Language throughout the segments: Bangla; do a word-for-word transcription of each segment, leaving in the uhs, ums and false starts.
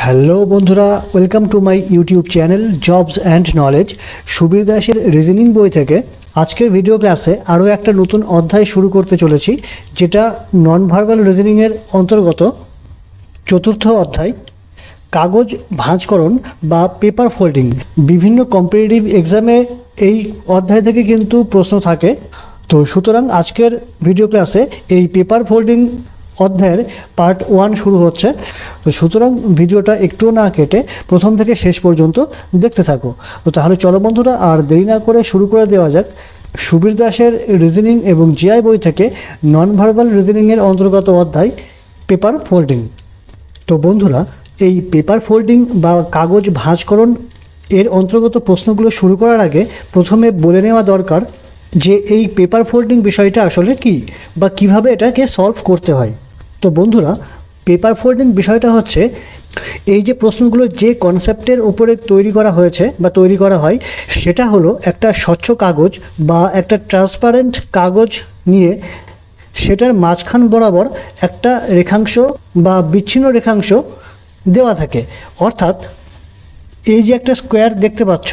হ্যালো বন্ধুরা, welcome to my YouTube channel jobs and knowledge. Subir দাসের রিজনিং বই থেকে আজকের ভিডিও ক্লাসে আরও একটা নতুন অধ্যায় শুরু করতে চলেছি, যেটা নন ভার্বাল রিজনিংয়ের অন্তর্গত চতুর্থ অধ্যায়, কাগজ ভাঁজকরণ বা পেপার ফোল্ডিং। বিভিন্ন কম্পিটিটিভ এক্সামে এই অধ্যায় থেকে কিন্তু প্রশ্ন থাকে। তো সুতরাং আজকের ভিডিও ক্লাসে এই পেপার ফোল্ডিং অধ্যায়ের পার্ট ওয়ান শুরু হচ্ছে। তো সুতরাং ভিডিওটা একটুও না কেটে প্রথম থেকে শেষ পর্যন্ত দেখতে থাকো। তো তাহলে চলো বন্ধুরা, আর দেরি না করে শুরু করে দেওয়া যাক সুবীর দাসের রিজনিং এবং জিআই বই থেকে নন ভার্বাল রিজনিংয়ের অন্তর্গত অধ্যায় পেপার ফোল্ডিং। তো বন্ধুরা, এই পেপার ফোল্ডিং বা কাগজ ভাঁজকরণ এর অন্তর্গত প্রশ্নগুলো শুরু করার আগে প্রথমে বলে নেওয়া দরকার যে এই পেপার ফোল্ডিং বিষয়টা আসলে কি বা কিভাবে এটাকে সলভ করতে হয়। তো বন্ধুরা, পেপার ফোল্ডিং বিষয়টা হচ্ছে এই যে প্রশ্নগুলো যে কনসেপ্টের উপরে তৈরি করা হয়েছে বা তৈরি করা হয়, সেটা হলো একটা স্বচ্ছ কাগজ বা একটা ট্রান্সপারেন্ট কাগজ নিয়ে সেটার মাঝখান বরাবর একটা রেখাংশ বা বিচ্ছিন্ন রেখাংশ দেওয়া থাকে। অর্থাৎ এই যে একটা স্কোয়ার দেখতে পাচ্ছ,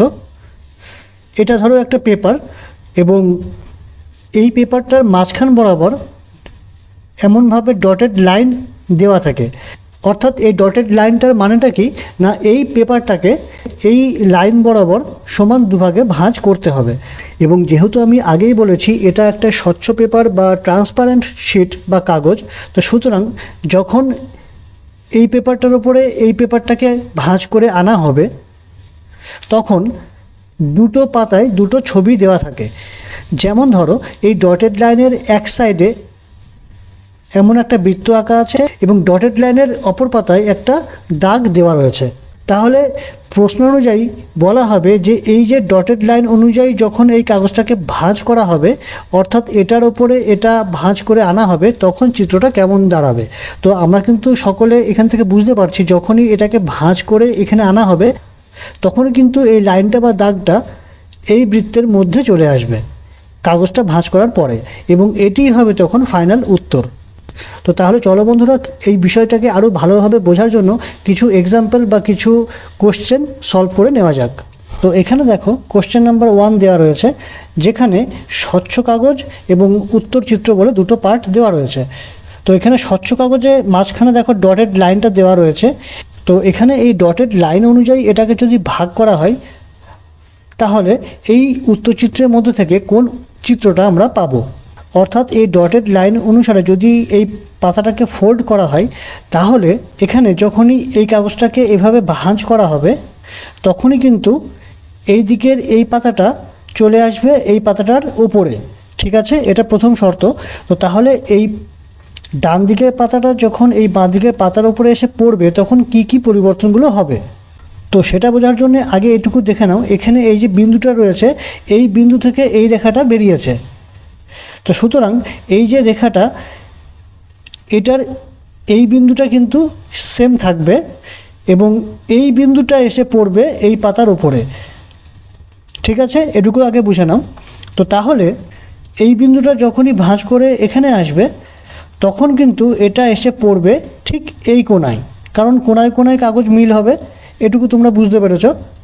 এটা ধরো একটা পেপার, এবং এই পেপারটার মাঝখান বরাবর এমনভাবে ডটেড লাইন দেওয়া থাকে। অর্থাৎ এই ডটেড লাইনটার মানেটা কি না, এই পেপারটাকে এই লাইন বরাবর সমান দুভাগে ভাঁজ করতে হবে। এবং যেহেতু আমি আগেই বলেছি এটা একটা স্বচ্ছ পেপার বা ট্রান্সপারেন্ট শিট বা কাগজ, তো সুতরাং যখন এই পেপারটার উপরে এই পেপারটাকে ভাঁজ করে আনা হবে, তখন দুটো পাতায় দুটো ছবি দেওয়া থাকে। যেমন ধরো এই ডটেড লাইনের এক সাইডে এমন একটা বৃত্ত আঁকা আছে এবং ডটেড লাইনের অপর পাতায় একটা দাগ দেওয়া রয়েছে। তাহলে প্রশ্ন অনুযায়ী বলা হবে যে এই যে ডটেড লাইন অনুযায়ী যখন এই কাগজটাকে ভাঁজ করা হবে, অর্থাৎ এটার ওপরে এটা ভাঁজ করে আনা হবে, তখন চিত্রটা কেমন দাঁড়াবে। তো আমরা কিন্তু সকলে এখান থেকে বুঝতে পারছি, যখনই এটাকে ভাঁজ করে এখানে আনা হবে তখনই কিন্তু এই লাইনটা বা দাগটা এই বৃত্তের মধ্যে চলে আসবে কাগজটা ভাঁজ করার পরে, এবং এটিই হবে তখন ফাইনাল উত্তর। তো তাহলে চলো বন্ধুরা, এই বিষয়টাকে আরও ভালোভাবে বোঝার জন্য কিছু এক্সাম্পল বা কিছু কোশ্চেন সলভ করে নেওয়া যাক। তো এখানে দেখো কোশ্চেন নাম্বার ওয়ান দেওয়া রয়েছে, যেখানে স্বচ্ছ কাগজ এবং উত্তর চিত্র বলে দুটো পার্ট দেওয়া রয়েছে। তো এখানে স্বচ্ছ কাগজে মাঝখানে দেখো ডটেড লাইনটা দেওয়া রয়েছে। তো এখানে এই ডটেড লাইন অনুযায়ী এটাকে যদি ভাগ করা হয়, তাহলে এই উত্তরচিত্রের মধ্যে থেকে কোন চিত্রটা আমরা পাবো। অর্থাৎ এই ডটেড লাইন অনুসারে যদি এই পাতাটাকে ফোল্ড করা হয়, তাহলে এখানে যখনই এই কাগজটাকে এভাবে ভাঁজ করা হবে, তখনই কিন্তু এই দিকের এই পাতাটা চলে আসবে এই পাতাটার উপরে। ঠিক আছে, এটা প্রথম শর্ত। তো তাহলে এই ডান দিকের পাতাটা যখন এই বাঁ দিকের পাতার উপরে এসে পড়বে, তখন কি কি পরিবর্তনগুলো হবে। তো সেটা বোঝার জন্য আগে এটুকু দেখে নাও, এখানে এই যে বিন্দুটা রয়েছে, এই বিন্দু থেকে এই রেখাটা বেরিয়েছে। তো সুতরাং এই যে রেখাটা, এটার এই বিন্দুটা কিন্তু সেম থাকবে এবং এই বিন্দুটা এসে পড়বে এই পাতার উপরে। ঠিক আছে, এটুকু আগে বুঝে নাও। তো তাহলে এই বিন্দুটা যখনই ভাঁজ করে এখানে আসবে, তখন কিন্তু এটা এসে পড়বে ঠিক এই কোণায়, কারণ কোণায় কোণায় কাগজ মিল হবে। এটুকু তোমরা বুঝতে পেরেছ।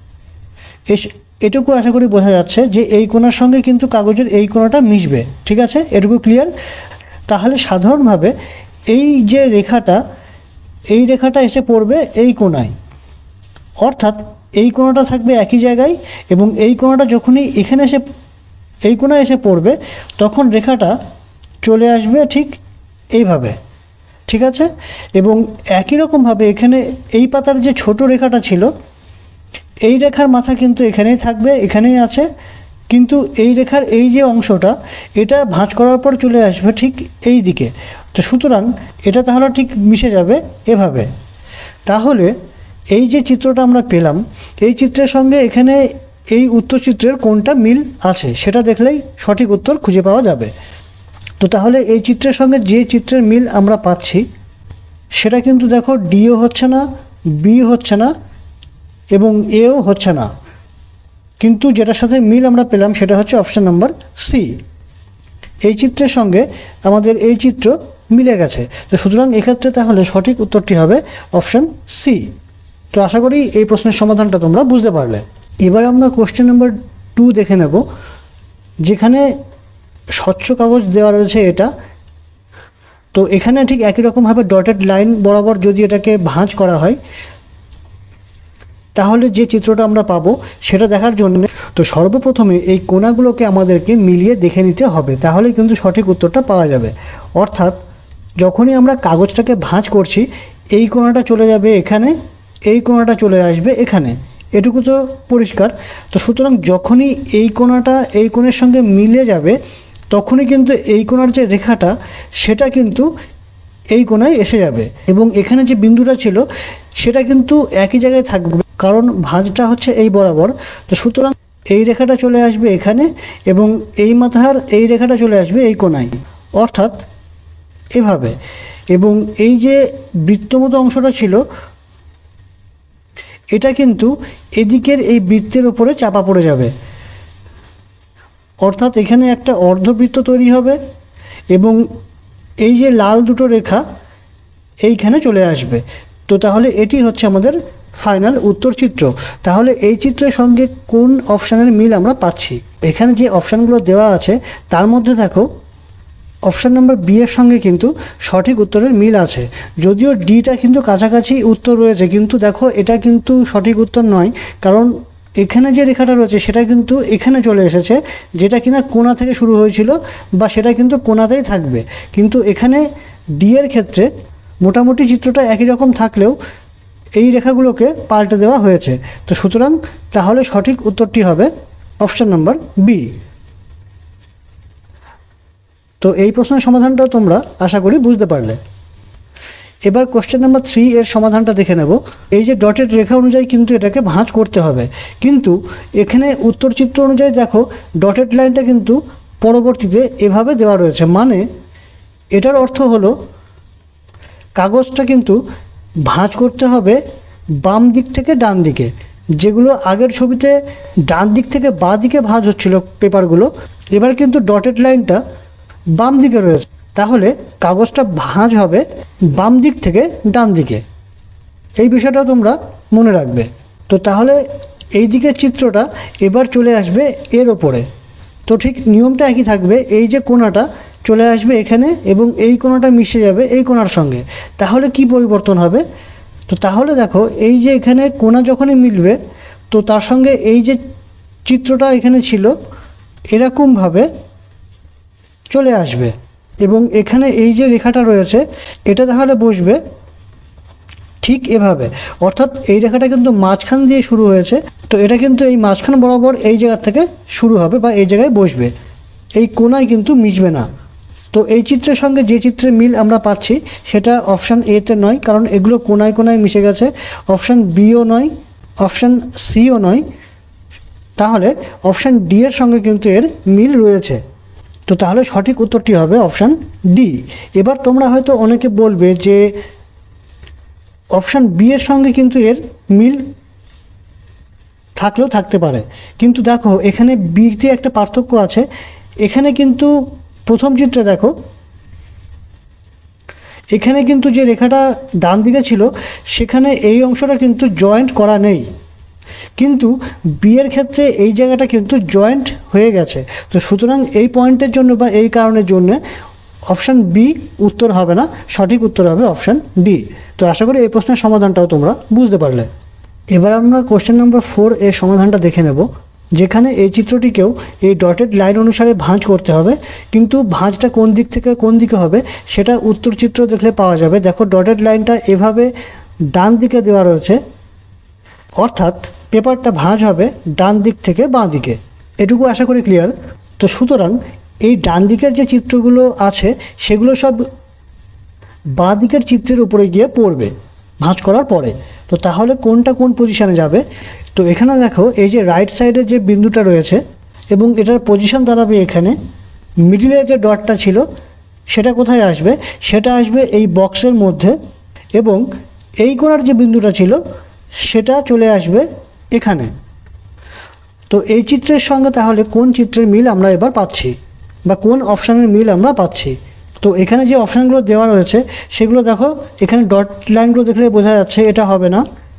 এটুকু আশা করি বোঝা যাচ্ছে যে এই কোণার সঙ্গে কিন্তু কাগজের এই কোণাটা মিশবে। ঠিক আছে, এটুকু ক্লিয়ার। তাহলে সাধারণভাবে এই যে রেখাটা, এই রেখাটা এসে পড়বে এই কোণায়, অর্থাৎ এই কোণাটা থাকবে একই জায়গায়, এবং এই কোণাটা যখনই এখানে এসে এই কোণায় এসে পড়বে, তখন রেখাটা চলে আসবে ঠিক এইভাবে। ঠিক আছে, এবং একই রকমভাবে এখানে এই পাতার যে ছোট রেখাটা ছিল, এই রেখার মাথা কিন্তু এখানেই থাকবে, এখানেই আছে, কিন্তু এই রেখার এই যে অংশটা, এটা ভাঁজ করার পর চলে আসবে ঠিক এই দিকে। তো সুতরাং এটা তাহলে ঠিক মিশে যাবে এভাবে। তাহলে এই যে চিত্রটা আমরা পেলাম, এই চিত্রের সঙ্গে এখানে এই উত্তর চিত্রের কোনটা মিল আছে সেটা দেখলেই সঠিক উত্তর খুঁজে পাওয়া যাবে। তো তাহলে এই চিত্রের সঙ্গে যে চিত্রের মিল আমরা পাচ্ছি, সেটা কিন্তু দেখো ডিও হচ্ছে না, বি হচ্ছে না, এবং এও হচ্ছে না, কিন্তু যেটার সাথে মিল আমরা পেলাম সেটা হচ্ছে অপশান নাম্বার সি। এই চিত্রের সঙ্গে আমাদের এই চিত্র মিলে গেছে। তো সুতরাং এক্ষেত্রে তাহলে সঠিক উত্তরটি হবে অপশান সি। তো আশা করি এই প্রশ্নের সমাধানটা তোমরা বুঝতে পারলে। এবার আমরা কোশ্চেন নাম্বার টু দেখে নেব, যেখানে স্বচ্ছ কাগজ দেওয়া রয়েছে এটা। তো এখানে ঠিক একই রকমভাবে ডটেড লাইন বরাবর যদি এটাকে ভাঁজ করা হয় তাহলে যে চিত্রটা আমরা পাবো সেটা দেখার জন্য তো সর্বপ্রথমে এই কোণাগুলোকে আমাদেরকে মিলিয়ে দেখে নিতে হবে, তাহলে কিন্তু সঠিক উত্তরটা পাওয়া যাবে। অর্থাৎ যখনই আমরা কাগজটাকে ভাঁজ করছি এই কোণাটা চলে যাবে এখানে, এই কোণাটা চলে আসবে এখানে, এটুকু তো পরিষ্কার। তো সুতরাং যখনই এই কোণাটা এই কোণের সঙ্গে মিলে যাবে তখনই কিন্তু এই কোণার যে রেখাটা সেটা কিন্তু এই কোণায় এসে যাবে, এবং এখানে যে বিন্দুটা ছিল সেটা কিন্তু একই জায়গায় থাকবে, কারণ ভাঁজটা হচ্ছে এই বরাবর। তো সুতরাং এই রেখাটা চলে আসবে এখানে এবং এই মাথার এই রেখাটা চলে আসবে এই কোণায়, অর্থাৎ এভাবে। এবং এই যে বৃত্তমতো অংশটা ছিল এটা কিন্তু এদিকের এই বৃত্তের উপরে চাপা পড়ে যাবে, অর্থাৎ এখানে একটা অর্ধবৃত্ত তৈরি হবে এবং এই যে লাল দুটো রেখা এইখানে চলে আসবে। তো তাহলে এটি হচ্ছে আমাদের ফাইনাল উত্তর চিত্র। তাহলে এই চিত্রের সঙ্গে কোন অপশানের মিল আমরা পাচ্ছি? এখানে যে অপশানগুলো দেওয়া আছে তার মধ্যে দেখো অপশান নাম্বার বি এর সঙ্গে কিন্তু সঠিক উত্তরের মিল আছে, যদিও ডিটা কিন্তু কাছাকাছি উত্তর রয়েছে, কিন্তু দেখো এটা কিন্তু সঠিক উত্তর নয়, কারণ এখানে যে রেখাটা রয়েছে সেটা কিন্তু এখানে চলে এসেছে, যেটা কিনা কোণা থেকে শুরু হয়েছিল বা সেটা কিন্তু কোণাতেই থাকবে। কিন্তু এখানে ডি এর ক্ষেত্রে মোটামুটি চিত্রটা একই রকম থাকলেও এই রেখাগুলোকে পাল্টে দেওয়া হয়েছে। তো সুতরাং তাহলে সঠিক উত্তরটি হবে অপশান নাম্বার বি। তো এই প্রশ্নের সমাধানটাও তোমরা আশা করি বুঝতে পারলে। এবার কোশ্চেন নাম্বার থ্রি এর সমাধানটা দেখে নেব। এই যে ডটেড রেখা অনুযায়ী কিন্তু এটাকে ভাঁজ করতে হবে, কিন্তু এখানে উত্তর চিত্র অনুযায়ী দেখো ডটেড লাইনটা কিন্তু পরবর্তীতে এভাবে দেওয়া রয়েছে, মানে এটার অর্থ হলো কাগজটা কিন্তু ভাঁজ করতে হবে বাম দিক থেকে ডান দিকে। যেগুলো আগের ছবিতে ডান দিক থেকে বাঁ দিকে ভাঁজ হচ্ছিল পেপারগুলো, এবার কিন্তু ডটেড লাইনটা বাম দিকে রয়েছে, তাহলে কাগজটা ভাঁজ হবে বাম দিক থেকে ডান দিকে। এই বিষয়টা তোমরা মনে রাখবে। তো তাহলে এই দিকের চিত্রটা এবার চলে আসবে এর ওপরে। তো ঠিক নিয়মটা একই থাকবে, এই যে কোণাটা চলে আসবে এখানে এবং এই কোণাটা মিশে যাবে এই কোণার সঙ্গে। তাহলে কি পরিবর্তন হবে? তো তাহলে দেখো এই যে এখানে কোণা যখনই মিলবে তো তার সঙ্গে এই যে চিত্রটা এখানে ছিল এরকমভাবে চলে আসবে, এবং এখানে এই যে রেখাটা রয়েছে এটা তাহলে বসবে ঠিক এভাবে, অর্থাৎ এই রেখাটা কিন্তু মাঝখান দিয়ে শুরু হয়েছে, তো এটা কিন্তু এই মাঝখান বরাবর এই জায়গা থেকে শুরু হবে বা এই জায়গায় বসবে, এই কোণায় কিন্তু মিশবে না। তো এই চিত্রের সঙ্গে যে চিত্রের মিল আমরা পাচ্ছি সেটা অপশান এতে নয়, কারণ এগুলো কোণায় কোণায় মিশে গেছে। অপশান বিও নয়, অপশান সিও নয়, তাহলে অপশান ডি এর সঙ্গে কিন্তু এর মিল রয়েছে। তো তাহলে সঠিক উত্তরটি হবে অপশান ডি। এবার তোমরা হয়তো অনেকে বলবে যে অপশান বি এর সঙ্গে কিন্তু এর মিল থাকলেও থাকতে পারে, কিন্তু দেখো এখানে বিতে একটা পার্থক্য আছে। এখানে কিন্তু প্রথম চিত্রে দেখো এখানে কিন্তু যে রেখাটা ডান দিকে ছিল সেখানে এই অংশটা কিন্তু জয়েন্ট করা নেই, কিন্তু বি এর ক্ষেত্রে এই জায়গাটা কিন্তু জয়েন্ট হয়ে গেছে। তো সুতরাং এই পয়েন্টের জন্য বা এই কারণের জন্য অপশান বি উত্তর হবে না, সঠিক উত্তর হবে অপশান ডি। তো আশা করি এই প্রশ্নের সমাধানটাও তোমরা বুঝতে পারলে। এবার আমরা কোশ্চেন নম্বর ফোর এর সমাধানটা দেখে নেব, যেখানে এই চিত্রটিকেও এই ডটেড লাইন অনুসারে ভাঁজ করতে হবে, কিন্তু ভাঁজটা কোন দিক থেকে কোন দিকে হবে সেটা উত্তর চিত্র দেখলে পাওয়া যাবে। দেখো ডটেড লাইনটা এভাবে ডান দিকে দেওয়া রয়েছে, অর্থাৎ পেপারটা ভাঁজ হবে ডান দিক থেকে বাঁ দিকে, এটুকু আশা করি ক্লিয়ার। তো সুতরাং এই ডান দিকের যে চিত্রগুলো আছে সেগুলো সব বাঁ দিকের চিত্রের উপরে গিয়ে পড়বে ভাঁজ করার পরে। তো তাহলে কোনটা কোন পজিশানে যাবে? তো এখানে দেখো এই যে রাইট সাইডে যে বিন্দুটা রয়েছে এবং এটার পজিশান দাঁড়াবে এখানে, মিডিলে যে ডটটা ছিল সেটা কোথায় আসবে? সেটা আসবে এই বক্সের মধ্যে, এবং এই কোণার যে বিন্দুটা ছিল সেটা চলে আসবে এখানে। তো এই চিত্রের সঙ্গে তাহলে কোন চিত্রের মিল আমরা এবার পাচ্ছি বা কোন অপশানের মিল আমরা পাচ্ছি? তো এখানে যে অপশানগুলো দেওয়া রয়েছে সেগুলো দেখো, এখানে ডট লাইনগুলো দেখলে বোঝা যাচ্ছে এটা হবে না।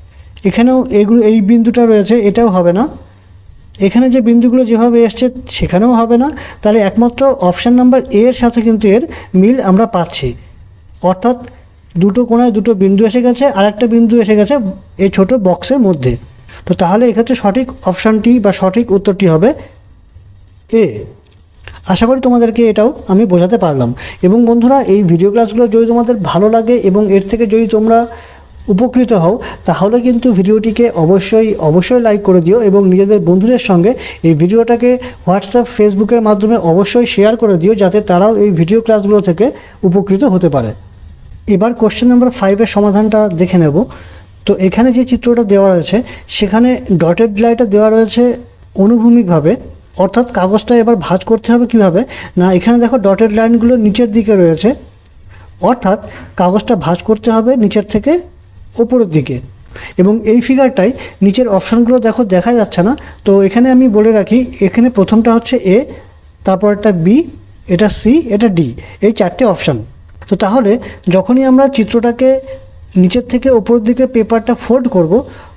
এখানেও এইগুলো এই বিন্দুটা রয়েছে, এটাও হবে না। এখানে যে বিন্দুগুলো যেভাবে এসছে সেখানেও হবে না। তাহলে একমাত্র অপশান নাম্বার এ এর সাথে কিন্তু এর মিল আমরা পাচ্ছি, অর্থাৎ দুটো কোণায় দুটো বিন্দু এসে গেছে, আর একটা বিন্দু এসে গেছে এই ছোট বক্সের মধ্যে। তো তাহলে এক্ষেত্রে সঠিক অপশানটি বা সঠিক উত্তরটি হবে এ। আশা করি তোমাদেরকে এটাও আমি বোঝাতে পারলাম। এবং বন্ধুরা, এই ভিডিও ক্লাসগুলো যদি তোমাদের ভালো লাগে এবং এর থেকে যদি তোমরা উপকৃত হও, তাহলে কিন্তু ভিডিওটিকে অবশ্যই অবশ্যই লাইক করে দিও এবং নিজেদের বন্ধুদের সঙ্গে এই ভিডিওটাকে হোয়াটসঅ্যাপ ফেসবুকের মাধ্যমে অবশ্যই শেয়ার করে দিও, যাতে তারাও এই ভিডিও ক্লাসগুলো থেকে উপকৃত হতে পারে। এবার কোশ্চেন নাম্বার ফাইভের সমাধানটা দেখে নেব। তো এখানে যে চিত্রটা দেওয়া রয়েছে সেখানে ডটেড লাইনটা দেওয়া রয়েছে অনুভূমিকভাবে, অর্থাৎ কাগজটা এবার ভাঁজ করতে হবে কিভাবে না, এখানে দেখো ডটেড লাইনগুলো নিচের দিকে রয়েছে, অর্থাৎ কাগজটা ভাঁজ করতে হবে নিচের থেকে ওপরের দিকে। এবং এই ফিগারটাই নিচের অপশানগুলো দেখো দেখা যাচ্ছে না, তো এখানে আমি বলে রাখি, এখানে প্রথমটা হচ্ছে এ, তারপর একটা বি, এটা সি, এটা ডি, এই চারটে অপশান। তো তাহলে যখনই আমরা চিত্রটাকে নিচের থেকে ওপরের দিকে পেপারটা ফোল্ড করব,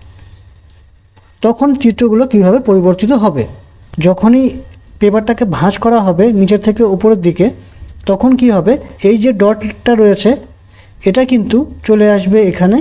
তখন চিত্রগুলো কিভাবে পরিবর্তিত হবে। যখনই পেপারটাকে ভাঁজ করা হবে নিচের থেকে উপরের দিকে, তখন কি হবে, এই যে ডটটা রয়েছে এটা কিন্তু চলে আসবে এখানে,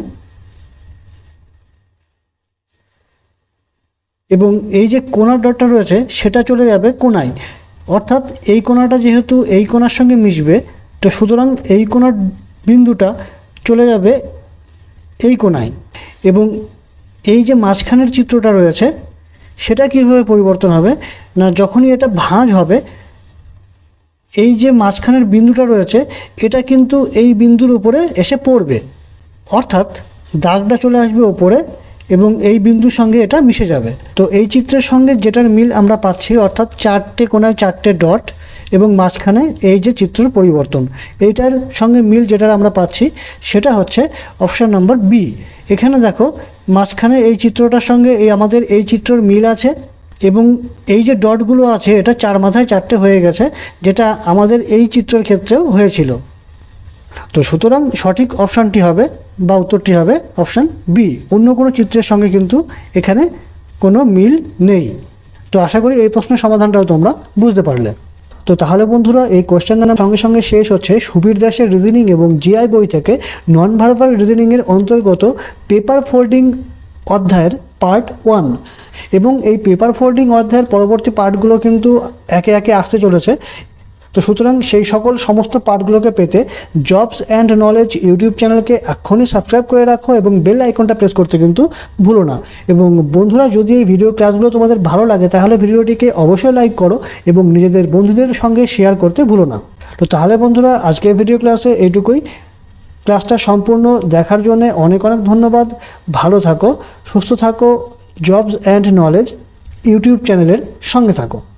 এবং এই যে কোণার ডটটা রয়েছে সেটা চলে যাবে কোণায়, অর্থাৎ এই কোণাটা যেহেতু এই কোণার সঙ্গে মিশবে, তো সুতরাং এই কোণার বিন্দুটা চলে যাবে এই কোণায়। এবং এই যে মাঝখানের চিত্রটা রয়েছে সেটা কীভাবে পরিবর্তন হবে না, যখনই এটা ভাঁজ হবে এই যে মাঝখানের বিন্দুটা রয়েছে এটা কিন্তু এই বিন্দুর উপরে এসে পড়বে, অর্থাৎ দাগটা চলে আসবে ওপরে এবং এই বিন্দুর সঙ্গে এটা মিশে যাবে। তো এই চিত্রের সঙ্গে যেটার মিল আমরা পাচ্ছি, অর্থাৎ চারটে কোণায় চারটে ডট এবং মাঝখানে এই যে চিত্রের পরিবর্তন, এইটার সঙ্গে মিল যেটা আমরা পাচ্ছি সেটা হচ্ছে অপশান নাম্বার বি। এখানে দেখো মাঝখানে এই চিত্রটার সঙ্গে এই আমাদের এই চিত্রের মিল আছে, এবং এই যে ডটগুলো আছে এটা চার মাথায় চারটে হয়ে গেছে, যেটা আমাদের এই চিত্রের ক্ষেত্রেও হয়েছিল। তো সুতরাং সঠিক অপশানটি হবে বা উত্তরটি হবে অপশান বি। অন্য কোনো চিত্রের সঙ্গে কিন্তু এখানে কোনো মিল নেই। তো আশা করি এই প্রশ্নের সমাধানটাও তোমরা বুঝতে পারলে। তো তাহলে বন্ধুরা, এই কোশ্চেনটার সঙ্গে সঙ্গে শেষ হচ্ছে সুবীর দাসের রিজনিং এবং জিআই বই থেকে নন ভার্বাল রিজনিংয়ের অন্তর্গত পেপার ফোল্ডিং অধ্যায়ের পার্ট ওয়ান। এবং এই পেপার ফোল্ডিং অধ্যায়ের পরবর্তী পার্টগুলো কিন্তু একে একে আসতে চলেছে। তো সুতরাং সেই সকল সমস্ত পার্টগুলোকে পেতে জবস অ্যান্ড নলেজ ইউটিউব চ্যানেলকে এক্ষুনি সাবস্ক্রাইব করে রাখো এবং বেল আইকনটা প্রেস করতে কিন্তু ভুলো না। এবং বন্ধুরা, যদি এই ভিডিও ক্লাসগুলো তোমাদের ভালো লাগে তাহলে ভিডিওটিকে অবশ্যই লাইক করো এবং নিজেদের বন্ধুদের সঙ্গে শেয়ার করতে ভুলো না। তো তাহলে বন্ধুরা, আজকের ভিডিও ক্লাসে এইটুকুই। ক্লাসটা সম্পূর্ণ দেখার জন্য অনেক অনেক ধন্যবাদ। ভালো থাকো, সুস্থ থাকো, জবস অ্যান্ড নলেজ ইউটিউব চ্যানেলের সঙ্গে থাকো।